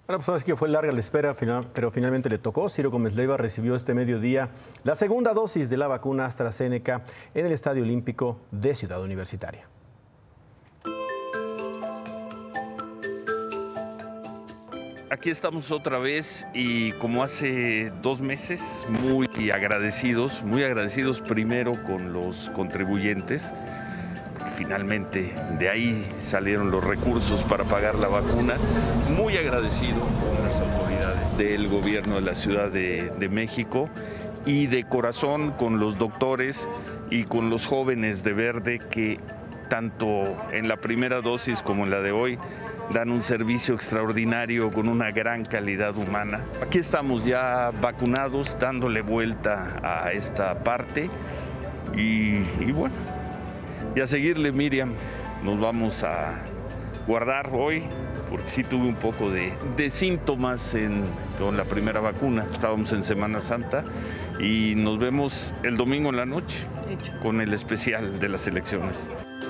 Bueno, pues sabes que fue larga la espera, pero finalmente le tocó. Ciro Gómez Leiva recibió este mediodía la segunda dosis de la vacuna AstraZeneca en el Estadio Olímpico de Ciudad Universitaria. Aquí estamos otra vez y como hace 2 meses, muy agradecidos primero con los contribuyentes, porque finalmente de ahí salieron los recursos para pagar la vacuna, muy agradecido con las autoridades del gobierno de la Ciudad de México y de corazón con los doctores y con los jóvenes de Verde que tanto en la primera dosis como en la de hoy dan un servicio extraordinario con una gran calidad humana. Aquí estamos ya vacunados, dándole vuelta a esta parte y bueno, y a seguirle, Miriam. Nos vamos a guardar hoy porque sí tuve un poco de síntomas con la primera vacuna. Estábamos en Semana Santa y nos vemos el domingo en la noche con el especial de las elecciones.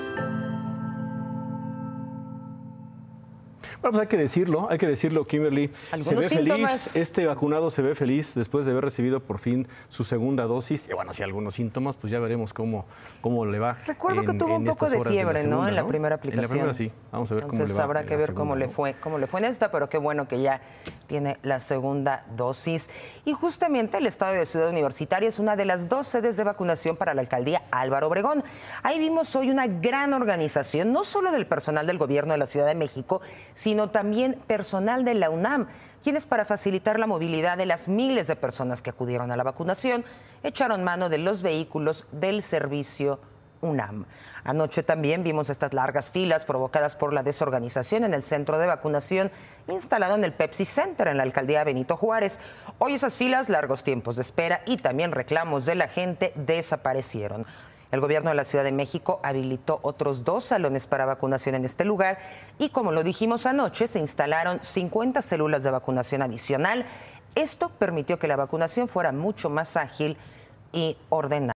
Bueno, pues hay que decirlo, Kimberly. Se ve feliz, este vacunado se ve feliz después de haber recibido por fin su segunda dosis. Y bueno, si hay algunos síntomas, pues ya veremos cómo le va. Recuerdo que tuvo un poco de fiebre, ¿no? En la primera aplicación. En la primera sí. Vamos a ver cómo le va. Entonces habrá que ver cómo le fue en esta, pero qué bueno que ya tiene la segunda dosis. Y justamente el estado de Ciudad Universitaria es una de las 2 sedes de vacunación para la alcaldía Álvaro Obregón. Ahí vimos hoy una gran organización, no solo del personal del gobierno de la Ciudad de México, sino también personal de la UNAM, quienes para facilitar la movilidad de las miles de personas que acudieron a la vacunación, echaron mano de los vehículos del servicio UNAM. Anoche también vimos estas largas filas provocadas por la desorganización en el centro de vacunación instalado en el Pepsi Center en la alcaldía Benito Juárez. Hoy esas filas, largos tiempos de espera y también reclamos de la gente desaparecieron. El gobierno de la Ciudad de México habilitó otros 2 salones para vacunación en este lugar y, como lo dijimos anoche, se instalaron 50 células de vacunación adicional. Esto permitió que la vacunación fuera mucho más ágil y ordenada.